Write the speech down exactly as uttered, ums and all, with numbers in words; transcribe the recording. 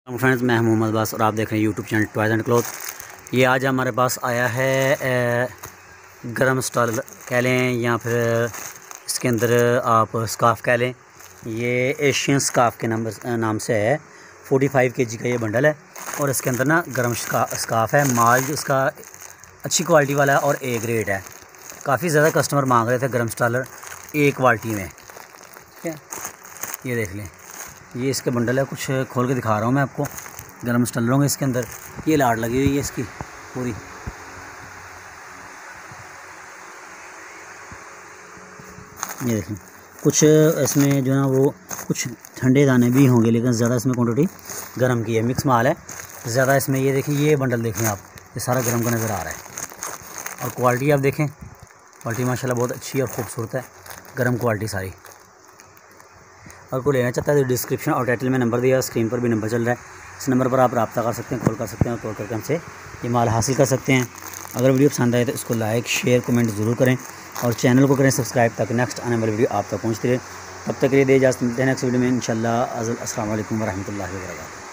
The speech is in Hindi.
फ्रेंड्स, मैं मोहम्मद अब्बास और आप देख रहे हैं YouTube channel toys and cloth. ये आज हमारे पास आया है गरम स्टॉल कह लें या फिर इसके अंदर आप स्काफ़ कह लें। ये एशियन स्काफ़ के नंबर नाम से है। पैंतालीस केजी का ये बंडल है और इसके अंदर ना गरम स्काफ़ है। माल इसका अच्छी क्वालिटी वाला है और ए ग्रेड है। काफ़ी ज़्यादा कस्टमर मांग रहे थे गरम स्टॉलर ए क्वालिटी में। ठीक है, ये देख लें, ये इसके बंडल है। कुछ खोल के दिखा रहा हूँ मैं आपको। गरम स्टॉलरों में इसके अंदर ये लाट लगी हुई है इसकी पूरी। ये देखें, कुछ इसमें जो है ना वो कुछ ठंडे दाने भी होंगे, लेकिन ज़्यादा इसमें क्वांटिटी गरम की है। मिक्स माल है ज़्यादा इसमें। ये देखें, ये बंडल देखें आप, ये सारा गरम का नज़र आ रहा है। और क्वालिटी आप देखें, क्वालिटी माशाल्लाह बहुत अच्छी और ख़ूबसूरत है। गरम क्वालिटी सारी। और कोई लेना चाहता है तो डिस्क्रिप्शन और टाइटल में नंबर दिया, स्क्रीन पर भी नंबर चल रहा है। इस नंबर पर आप रब्ता कर सकते हैं, कॉल कर सकते हैं और कॉल करके हमसे ये माल हासिल कर सकते हैं। अगर वीडियो पसंद आए तो इसको लाइक शेयर कमेंट ज़रूर करें और चैनल को करें सब्सक्राइब, ताकि नेक्स्ट आने वाली वीडियो आप तक पहुँचती रहे। तब तक के लिए दे इजाज़त, मिलते हैं नेक्स्ट वीडियो में इंशाल्लाह। अस्सलाम वालेकुम व रहमतुल्लाहि व बरकातहू।